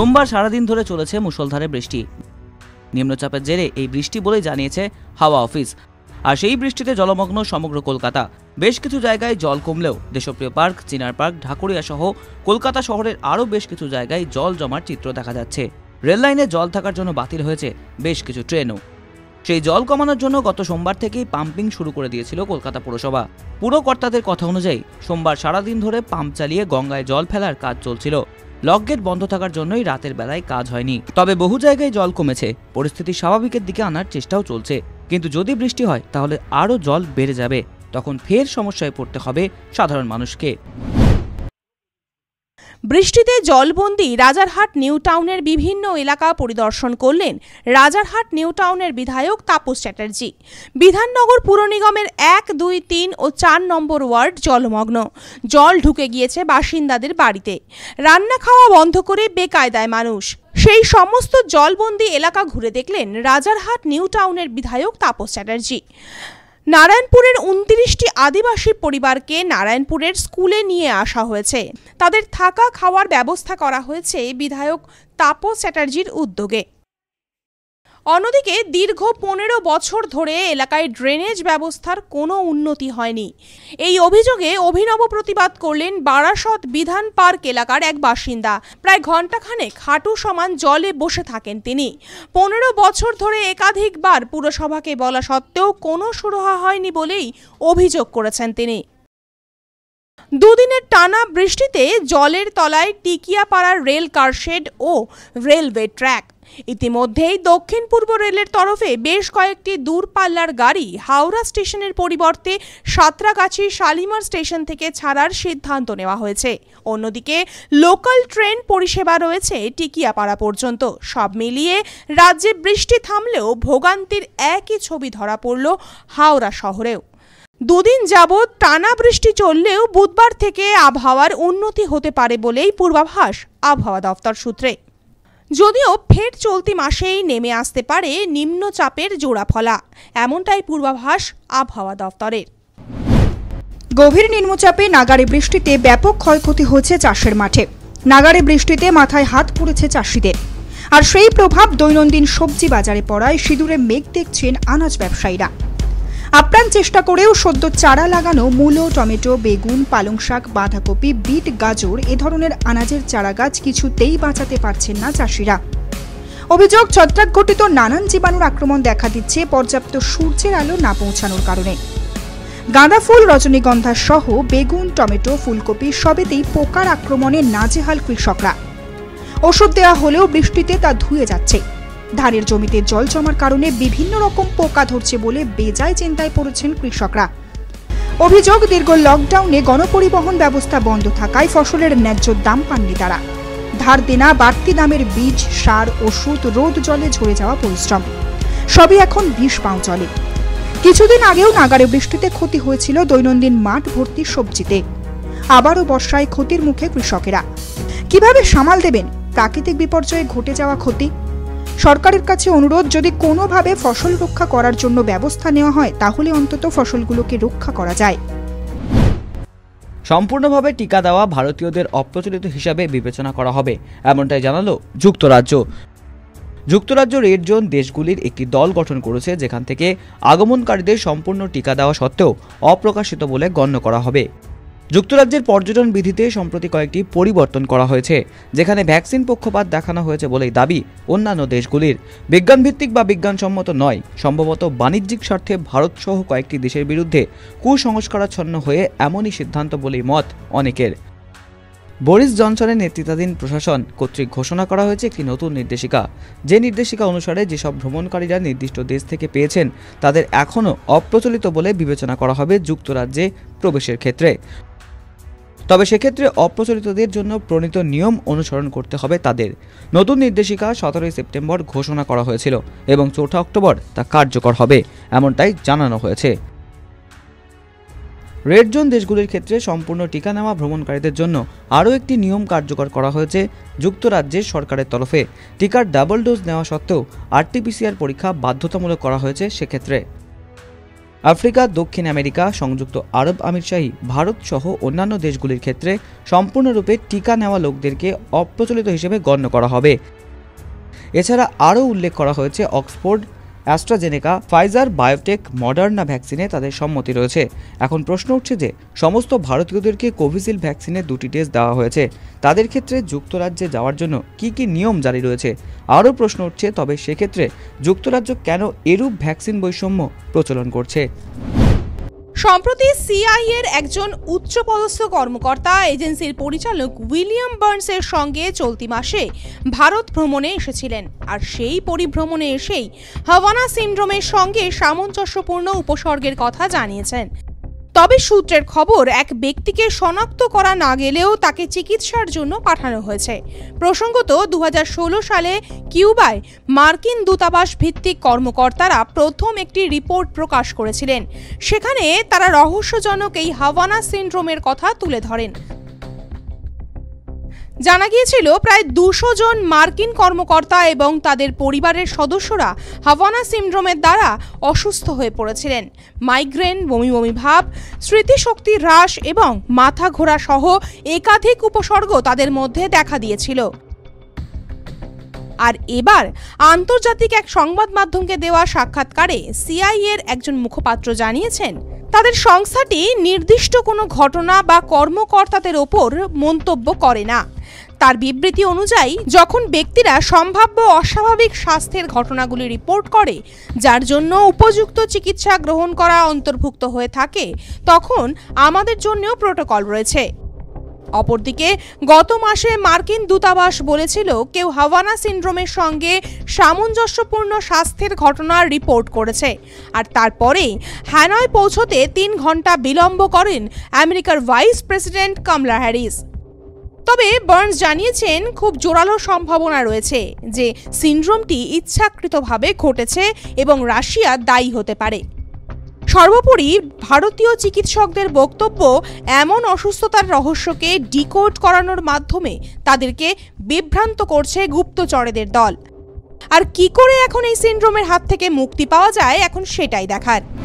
সোমবার সারাদিন ধরে চলেছে মুষলধারে বৃষ্টি। নিম্নচাপের জেরে এই বৃষ্টি বলেই জানিয়েছে হাওয়া অফিস। আর সেই বৃষ্টিতে জলমগ্ন সমগ্র কলকাতা। বেশ কিছু জায়গায় জল কমলেও দেশপ্রিয় পার্ক, চিনার পার্ক, ঢাকুরিয়া সহ কলকাতা শহরের আরও বেশ কিছু জায়গায় জল জমার চিত্র দেখা যাচ্ছে। রেললাইনে জল থাকার জন্য বাতিল হয়েছে বেশ কিছু ট্রেনও। সেই জল কমানোর জন্য গত সোমবার থেকেই পাম্পিং শুরু করে দিয়েছিল কলকাতা পুরসভা। পুরকর্তাদের কথা অনুযায়ী সোমবার সারাদিন ধরে পাম্প চালিয়ে গঙ্গায় জল ফেলার কাজ চলছিল। লকগেট বন্ধ থাকার জন্যই রাতের বেলায় কাজ হয়নি। তবে বহু জায়গায় জল কমেছে, পরিস্থিতি স্বাভাবিকের দিকে আনার চেষ্টাও চলছে। কিন্তু যদি বৃষ্টি হয় তাহলে আরও জল বেড়ে যাবে, তখন ফের সমস্যায় পড়তে হবে সাধারণ মানুষকে। বৃষ্টিতে জলবন্দী রাজারহাট নিউ টাউনের বিভিন্ন এলাকা পরিদর্শন করলেন রাজারহাট নিউ টাউনের বিধায়ক তাপস চ্যাটার্জি। বিধাননগর পুর নিগমের 1, 2, 3 ও 4 নম্বর ওয়ার্ড জলমগ্ন। জল ঢুকে গিয়েছে বাসিন্দাদের বাড়িতে। রান্না খাওয়া বন্ধ করে বেকায়দায় মানুষ। সেই সমস্ত জলবন্দী এলাকা ঘুরে দেখলেন রাজারহাট নিউ টাউনের বিধায়ক তাপস চ্যাটার্জি। নারায়ণপুরের 29টি আদিবাসী পরিবারকে নারায়ণপুরের স্কুলে নিয়ে আসা হয়েছে। তাদের থাকা খাওয়ার ব্যবস্থা করা হয়েছে বিধায়ক তাপস চ্যাটার্জির উদ্যোগে। অন্যদিকে দীর্ঘ 15 বছর ধরে এলাকায় ড্রেনেজ ব্যবস্থার কোনো উন্নতি হয়নি। এই অভিযোগে অভিনব প্রতিবাদ করলেন বারাসত বিধান পার্ক এলাকার এক বাসিন্দা। প্রায় ঘণ্টাখানেক হাঁটু সমান জলে বসে থাকেন তিনি। 15 বছর ধরে একাধিকবার পুরসভাকে বলা সত্ত্বেও কোনো সুরাহা হয়নি বলেই অভিযোগ করেছেন তিনি। দুদিনের টানা বৃষ্টিতে জলের তলায় টিকিয়াপাড়ার রেল কারশেড ও রেলওয়ে ট্র্যাক। ইতিমধ্যেই দক্ষিণ পূর্ব রেলের তরফে বেশ কয়েকটি দূরপাল্লার গাড়ি হাওড়া স্টেশনের পরিবর্তে সাঁতরাগাছি শালিমার স্টেশন থেকে ছাড়ার সিদ্ধান্ত নেওয়া হয়েছে। অন্যদিকে লোকাল ট্রেন পরিষেবা রয়েছে টিকিয়াপাড়া পর্যন্ত। সব মিলিয়ে রাজ্যে বৃষ্টি থামলেও ভোগান্তির একই ছবি ধরা পড়ল হাওড়া শহরেও। দুদিন যাবৎ টানা বৃষ্টি চললেও বুধবার থেকে আবহাওয়ার উন্নতি হতে পারে বলেই পূর্বাভাস আবহাওয়া দফতর সূত্রে। যদিও ফের চলতি মাসেই নেমে আসতে পারে নিম্নচাপের জোড়াফলা, এমনটাই পূর্বাভাস আবহাওয়া দফতরের। গভীর নিম্নচাপে নাগাড়ে বৃষ্টিতে ব্যাপক ক্ষয়ক্ষতি হয়েছে চাষের মাঠে। নাগাড়ে বৃষ্টিতে মাথায় হাত পড়েছে চাষিদের। আর সেই প্রভাব দৈনন্দিন সবজি বাজারে পড়ায় সিঁদুরে মেঘ দেখছেন আনাজ ব্যবসায়ীরা। আপ্রাণ চেষ্টা করেও সদ্য চারা লাগানো মূলো, টমেটো, বেগুন, পালং শাক, বাঁধাকপি, বিট, গাজর এ ধরনের আনাজের চারা গাছ কিছুতেই বাঁচাতে পারছেন না চাষিরা। অভিযোগ, ছত্রাক ঘটিত নানান জীবাণুর আক্রমণ দেখা দিচ্ছে পর্যাপ্ত সূর্যের আলো না পৌঁছানোর কারণে। গাঁদা ফুল, রজনীগন্ধা সহ বেগুন, টমেটো, ফুলকপি সবেতেই পোকার আক্রমণে নাজেহাল কৃষকরা। ওষুধ দেওয়া হলেও বৃষ্টিতে তা ধুয়ে যাচ্ছে। ধানের জমিতে জল জমার কারণে বিভিন্ন রকম পোকা ধরছে বলে বেজায় চিন্তায় পড়েছেন কৃষকরা। অভিযোগ, দীর্ঘ লকডাউনে গণপরিবহন ব্যবস্থা বন্ধ থাকায় ফসলের ন্যায্য দাম পাননি তারা। ধার দেনা, বাড়তি দামের বীজ, সার, ওষুধ, রোদ জলে ঝরে যাওয়া পরিশ্রম সবই এখন বিষ পাও চলে। কিছুদিন আগেও নাগাড়ে বৃষ্টিতে ক্ষতি হয়েছিল দৈনন্দিন মাঠ ভর্তি সবজিতে। আবারও বর্ষায় ক্ষতির মুখে কৃষকেরা। কিভাবে সামাল দেবেন প্রাকৃতিক বিপর্যয়ে ঘটে যাওয়া ক্ষতি? সরকারের কাছে অনুরোধ, যদি কোনোভাবে ফসল রক্ষা করার জন্য ব্যবস্থা নেওয়া হয় তাহলে অন্তত ফসলগুলোকে রক্ষা করা যায়। সম্পূর্ণভাবে টিকা দেওয়া ভারতীয়দের অপ্রচলিত হিসাবে বিবেচনা করা হবে, এমনটাই জানালো যুক্তরাজ্য। যুক্তরাজ্য রেড জোন দেশগুলির একটি দল গঠন করেছে, যেখান থেকে আগমনকারীদের সম্পূর্ণ টিকা দেওয়া সত্ত্বেও অপ্রকাশিত বলে গণ্য করা হবে। যুক্তরাজ্যের পর্যটন বিধিতে সম্প্রতি কয়েকটি পরিবর্তন করা হয়েছে, যেখানে ভ্যাকসিন পক্ষপাত দেখানো হয়েছে বলেই দাবি অন্যান্য দেশগুলির। বিজ্ঞানভিত্তিক বা বিজ্ঞানসম্মত নয়, সম্ভবত বাণিজ্যিক স্বার্থে ভারত সহ কয়েকটি দেশের বিরুদ্ধে কুসংস্কারাচ্ছন্ন হয়ে এমনই সিদ্ধান্ত বলেই মত অনেকের। বরিস জনসনের নেতৃত্বাধীন প্রশাসন কর্তৃক ঘোষণা করা হয়েছে একটি নতুন নির্দেশিকা। যে নির্দেশিকা অনুসারে যেসব ভ্রমণকারীরা নির্দিষ্ট দেশ থেকে পেয়েছেন তাদের এখনও অপ্রচলিত বলে বিবেচনা করা হবে যুক্তরাজ্যে প্রবেশের ক্ষেত্রে। তবে সেক্ষেত্রে অপ্রচলিতদের জন্য প্রণীত নিয়ম অনুসরণ করতে হবে তাদের। নতুন নির্দেশিকা 17 সেপ্টেম্বর ঘোষণা করা হয়েছিল এবং 4 অক্টোবর তা কার্যকর হবে, এমনটাই জানানো হয়েছে। রেড জোন দেশগুলির ক্ষেত্রে সম্পূর্ণ টিকা নেওয়া ভ্রমণকারীদের জন্য আরও একটি নিয়ম কার্যকর করা হয়েছে যুক্তরাজ্যের সরকারের তরফে। টিকার ডাবল ডোজ নেওয়া সত্ত্বেও RT-PCR পরীক্ষা বাধ্যতামূলক করা হয়েছে সেক্ষেত্রে। আফ্রিকা, দক্ষিণ আমেরিকা, সংযুক্ত আরব আমিরশাহী, ভারত সহ অন্যান্য দেশগুলির ক্ষেত্রে সম্পূর্ণরূপে টিকা নেওয়া লোকদেরকে অপ্রচলিত হিসেবে গণ্য করা হবে। এছাড়া আরও উল্লেখ করা হয়েছে Oxford, AstraZeneca, Pfizer, biotech, Moderna ভ্যাকসিনে তাদের সম্মতি রয়েছে। এখন প্রশ্ন উঠছে যে সমস্ত ভারতীয়দেরকে কোভিশিল্ড ভ্যাকসিনের 2টি ডোজ দেওয়া হয়েছে, তাদের ক্ষেত্রে যুক্তরাজ্যে যাওয়ার জন্য কি কি নিয়ম জারি রয়েছে? আরও প্রশ্ন উঠছে, তবে সেক্ষেত্রে যুক্তরাজ্য কেন এরূপ ভ্যাকসিন বৈষম্য প্রচলন করছে? সম্প্রতি সিআইএর একজন উচ্চপদস্থ কর্মকর্তা এজেন্সির পরিচালক উইলিয়াম বার্নসের সঙ্গে চলতি মাসে ভারত ভ্রমণে এসেছিলেন। আর সেই পরিভ্রমণে এসেই হাভানা সিনড্রোমের সঙ্গে সামঞ্জস্যপূর্ণ উপসর্গের কথা জানিয়েছেন। তবে সূত্রের খবর, এক ব্যক্তিকে শনাক্ত করা না গেলেও তাকে চিকিৎসার জন্য পাঠানো হয়েছে। প্রসঙ্গত 2016 সালে কিউবায় মার্কিন দূতাবাস ভিত্তিক কর্মকর্তারা প্রথম একটি রিপোর্ট প্রকাশ করেছিলেন। সেখানে তারা রহস্যজনক এই হাভানা সিনড্রোমের কথা তুলে ধরেন। জানা গিয়েছিল প্রায় 200 জন মার্কিন কর্মকর্তা এবং তাদের পরিবারের সদস্যরা হাভানা সিনড্রোমের দ্বারা অসুস্থ হয়ে পড়েছিলেন। মাইগ্রেন, বমি বমি ভাব, স্মৃতিশক্তি হ্রাস এবং মাথা ঘোরা সহ একাধিক উপসর্গ তাদের মধ্যে দেখা দিয়েছিল। আর এবার আন্তর্জাতিক এক সংবাদ মাধ্যমকে দেওয়া সাক্ষাৎকারে সিআইএর একজন মুখপাত্র জানিয়েছেন, তাদের সংস্থাটি নির্দিষ্ট কোনো ঘটনা বা কর্মকর্তাদের ওপর মন্তব্য করে না। তার বিবৃতি অনুযায়ী, যখন ব্যক্তিরা সম্ভাব্য অস্বাভাবিক স্বাস্থ্যের ঘটনাগুলি রিপোর্ট করে, যার জন্য উপযুক্ত চিকিৎসা গ্রহণ করা অন্তর্ভুক্ত হয়ে থাকে, তখন আমাদের জন্যও প্রোটোকল রয়েছে। অপরদিকে গত মাসে মার্কিন দূতাবাস বলেছিল কেউ হাভানা সিনড্রোমের সঙ্গে সামঞ্জস্যপূর্ণ স্বাস্থ্যের ঘটনার রিপোর্ট করেছে। আর তারপরেই হ্যানয় পৌঁছতে 3 ঘন্টা বিলম্ব করেন আমেরিকার ভাইস প্রেসিডেন্ট কামলা হ্যারিস। তবে বার্নস জানিয়েছেন খুব জোরালো সম্ভাবনা রয়েছে যে সিনড্রোমটি ইচ্ছাকৃতভাবে ঘটেছে এবং রাশিয়া দায়ী হতে পারে। সর্বোপরি ভারতীয় চিকিৎসকদের বক্তব্য, এমন অসুস্থতার রহস্যকে ডিকোড করানোর মাধ্যমে তাদেরকে বিভ্রান্ত করছে গুপ্তচরেদের দল। আর কি করে এখন এই সিনড্রোমের হাত থেকে মুক্তি পাওয়া যায়, এখন সেটাই দেখার।